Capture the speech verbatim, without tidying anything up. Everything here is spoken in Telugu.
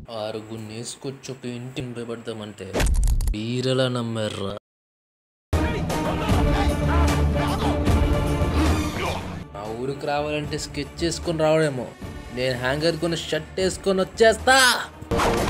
ఆరుగురిని వేసుకొచ్చి ఒక ఇంటిని భయపడతామంటే వీరలా నమ్మారా. ఆ ఊరికి రావాలంటే స్కెచ్ చేసుకొని రావడేమో, నేను హ్యాంగర్ కొని షర్ట్ వేసుకొని వచ్చేస్తా.